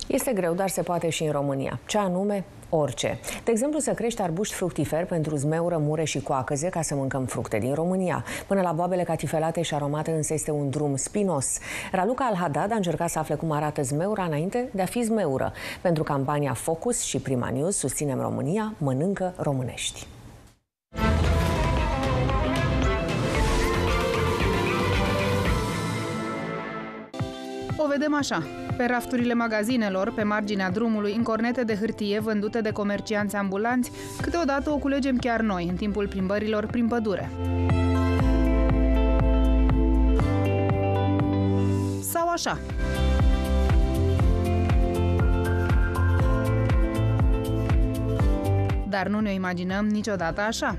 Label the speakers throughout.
Speaker 1: Este greu, dar se poate și în România. Ce anume? Orice. De exemplu, să crești arbuști fructiferi pentru zmeură, mure și coacăze ca să mâncăm fructe din România. Până la boabele catifelate și aromate însă este un drum spinos. Raluca Al-Haddad a încercat să afle cum arată zmeura înainte de a fi zmeură. Pentru campania Focus și Prima News Susținem România, mănâncă românești.
Speaker 2: O vedem așa, pe rafturile magazinelor, pe marginea drumului, în cornete de hârtie vândute de comercianți ambulanți, câteodată o culegem chiar noi, în timpul plimbărilor prin pădure. Sau așa. Dar nu ne imaginăm niciodată așa.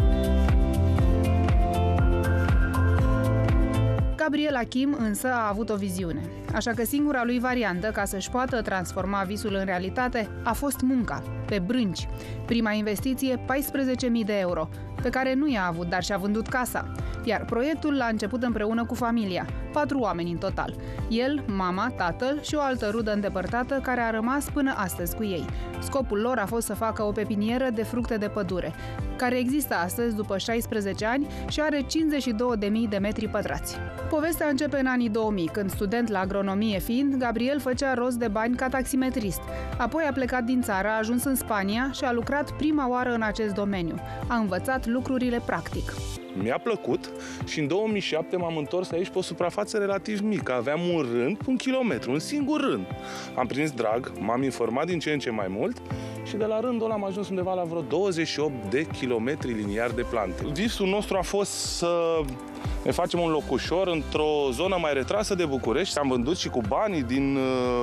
Speaker 2: Gabriel Achim însă a avut o viziune, așa că singura lui variantă ca să-și poată transforma visul în realitate a fost munca, pe brânci. Prima investiție, 14.000 de euro, pe care nu i-a avut, dar și-a vândut casa. Iar proiectul l-a început împreună cu familia, 4 oameni în total. El, mama, tatăl și o altă rudă îndepărtată care a rămas până astăzi cu ei. Scopul lor a fost să facă o pepinieră de fructe de pădure, care există astăzi după 16 ani și are 52.000 de metri pătrați. Povestea începe în anii 2000, când student la agronomie fiind, Gabriel făcea rost de bani ca taximetrist. Apoi a plecat din țară, a ajuns în Spania și a lucrat prima oară în acest domeniu. A învățat lucrurile practic.
Speaker 3: Mi-a plăcut și în 2007 m-am întors aici pe o suprafață relativ mică. Aveam un rând, 1 kilometru, un singur rând. Am prins drag, m-am informat din ce în ce mai mult și de la rândul ăla am ajuns undeva la vreo 28 de kilometri liniari de plante. Visul nostru a fost să ne facem un locușor într-o zonă mai retrasă de București. Am vândut și cu banii din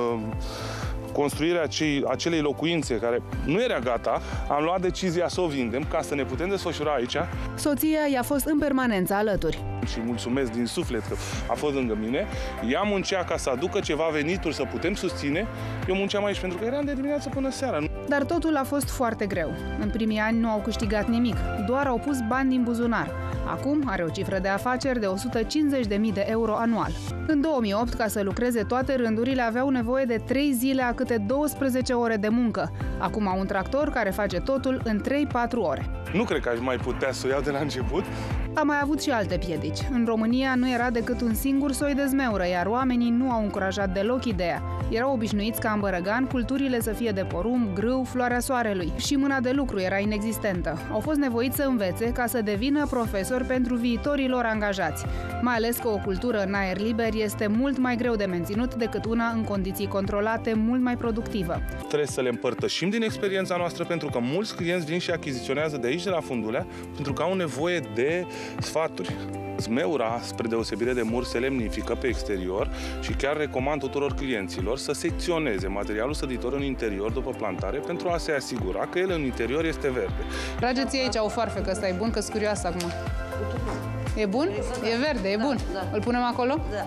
Speaker 3: construirea acelei locuințe care nu era gata, am luat decizia să o vindem ca să ne putem desfășura aici.
Speaker 2: Soția i-a fost în permanență alături.
Speaker 3: Și mulțumesc din suflet că a fost lângă mine. Ea muncea ca să aducă ceva venituri să putem susține. Eu munceam aici pentru că eram de dimineață până seara.
Speaker 2: Dar totul a fost foarte greu. În primii ani nu au câștigat nimic, doar au pus bani din buzunar. Acum are o cifră de afaceri de 150.000 de euro anual. În 2008, ca să lucreze toate rândurile, aveau nevoie de 3 zile a câte 12 ore de muncă. Acum au un tractor care face totul în 3-4 ore.
Speaker 3: Nu cred că aș mai putea să o iau de la început.
Speaker 2: A mai avut și alte piedici. În România nu era decât un singur soi de zmeură, iar oamenii nu au încurajat deloc ideea. Erau obișnuiți ca în Bărăgan culturile să fie de porumb, grâu, floarea soarelui. Și mâna de lucru era inexistentă. Au fost nevoiți să învețe ca să devină profesori pentru viitorii lor angajați. Mai ales că o cultură în aer liber este mult mai greu de menținut decât una în condiții controlate, mult mai productivă.
Speaker 3: Trebuie să le împărtășim din experiența noastră, pentru că mulți clienți vin și achiziționează de aici, de la Fundulea, pentru că au nevoie de sfaturi. Zmeura, spre deosebire de mur, se lemnifică pe exterior și chiar recomand tuturor clienților să secționeze materialul săditor în interior după plantare pentru a se asigura că el în interior este verde.
Speaker 2: Trageți aici o foarfecă, că ăsta e bun, că-s curioasă acum. E bun? E verde, e bun. Da. Îl punem acolo? Da.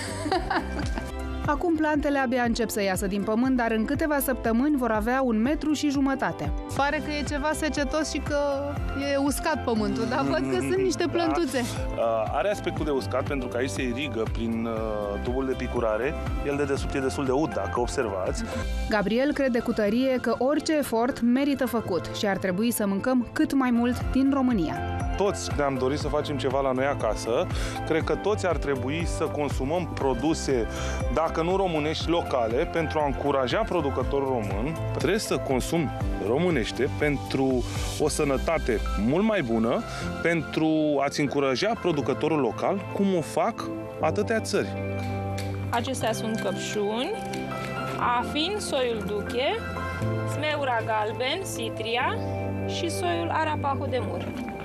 Speaker 2: Acum plantele abia încep să iasă din pământ, dar în câteva săptămâni vor avea 1,5 metri. Pare că e ceva secetos și că e uscat pământul, dar văd că sunt niște plântuțe.
Speaker 3: Da. Are aspectul de uscat pentru că aici se irigă prin tubul de picurare. El de desubt e destul de ud, dacă observați.
Speaker 2: Gabriel crede cu tărie că orice efort merită făcut și ar trebui să mâncăm cât mai mult din România.
Speaker 3: Toți ne-am dorit să facem ceva la noi acasă. Cred că toți ar trebui să consumăm produse, dacă nu românești, locale, pentru a încuraja producătorul român. Trebuie să consum românește pentru o sănătate mult mai bună, pentru a-ți încuraja producătorul local, cum o fac atâtea țări.
Speaker 4: Acestea sunt căpșuni, afin, soiul duche, zmeura galben, citria și soiul arapahu de mur.